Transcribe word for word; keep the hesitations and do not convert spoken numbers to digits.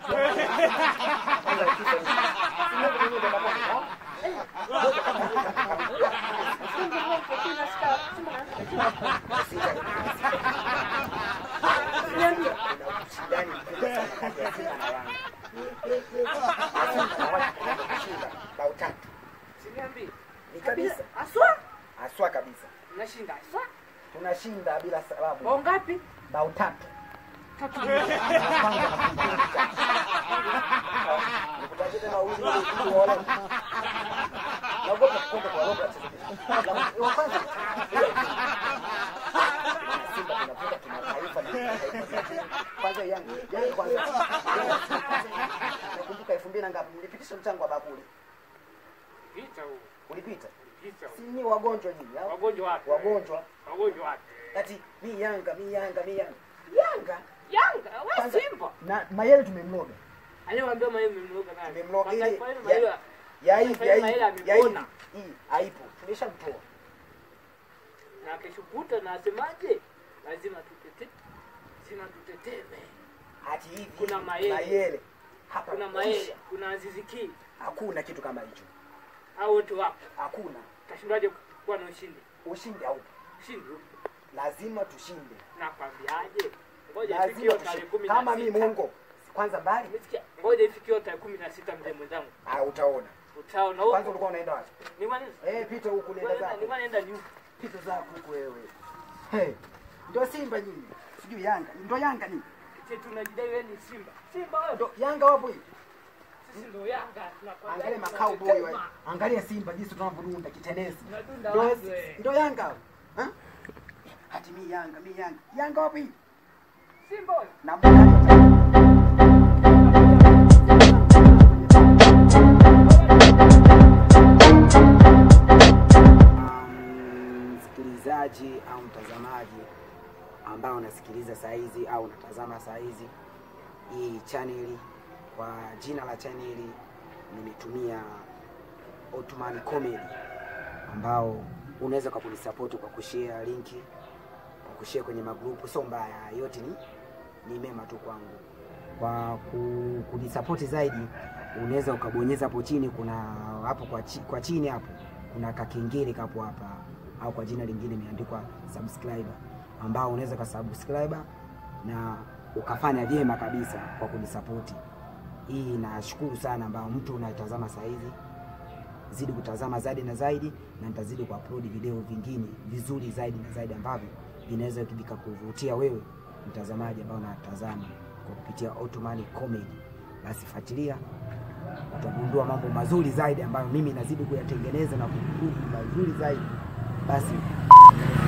Kabisa. Aswa? Aswa kabisa. Tunashinda aswa? Tunashinda bila sababu. Bao ngapi? Bao tatu. Tatu. Nikutaje tena uzi ni wale. Naogopa kwenda kwa roba. Kwanza. Simba tunavuka tuna Taifa na kwanza Yanga. Yanga kwanza. Nakumbuka elfu mbili na ngapi nilipitisha mchango wa bakuli. Pita huo. Ulipita? Pita. Si ni wagonjwa nyinyi au? Wagonjwa wapi? Wagonjwa. Wagonjwa wapi? Ati mi Yanga, mi Yanga, mi Yanga. Yanga? Yanga, wewe Simba. Na Mayele tumemloga. Aliwaambia Mayele mmemloga nani? Tumemloga ile. Ya ya hivi, ya hivi. Ya hivi. Hii haipo. Tumeshamtoa. Na kesho kuta na asemaje? Lazima tutete. Lazima tuteteme. Ati hivi. Kuna Mayele. Mayele. Hapa kuna Mayele, kuna Aziziki. Hakuna kitu kama hicho. Hao wote wapo. Hakuna. Tashindaje kuwa na ushindi? Ushindi haupo. Ushindi upo. Lazima tushinde. Nakwambiaje? Ngoja ifikie tarehe kumi na sita. Kama mimi Mungu. Kwanza mbali. Umesikia? Ngoja ifikie tarehe kumi na sita mzee mwenzangu. Ah, utaona. Utaona huko. Kwanza ulikuwa unaenda wapi? Ni maana eh pita huko nenda zako. Ni maana nenda juu. Pita zako huko wewe. Hey. Ndio Simba nyinyi. Sijui Yanga. Ndio Yanga nyinyi. Sisi tunajidai wewe ni Simba. Simba wewe. Ndio Yanga wapo hivi. Sisi ndio Yanga. Angalia makao boy wewe. Angalia Simba jinsi tunavyorunda kitenesi. Ndio ndio Yanga. Eh? Hati mi Yanga, mi Yanga. Yanga wapo hivi. Simba wewe. Na mbona msikilizaji au mtazamaji ambao unasikiliza saa hizi au unatazama saa hizi hii channel, kwa jina la channel nimetumia Ottoman Comedy, ambao unaweza kukunisupport kwa kushare linki, kwa kushare kwenye magrupu, sio mbaya, yote ni ni mema tu kwangu. Kwa kunisupport zaidi unaweza ukabonyeza hapo chini, kuna hapo kwa chi, kwa chini hapo kuna kakengele kapo hapa, au kwa jina lingine imeandikwa subscriber, ambao unaweza ka subscribe na ukafanya vyema kabisa kwa kunisupport. Hii nashukuru sana ambao mtu unatazama saa hizi, zidi kutazama zaidi na zaidi, na nitazidi kuupload video vingine vizuri zaidi na zaidi ambavyo vinaweza kibika kuvutia wewe mtazamaji ambao unatazama kwa kupitia Ottoman Comedy. Basi fuatilia, utagundua mambo mazuri zaidi ambayo mimi nazidi kuyatengeneza na kukupa mazuri zaidi. Basi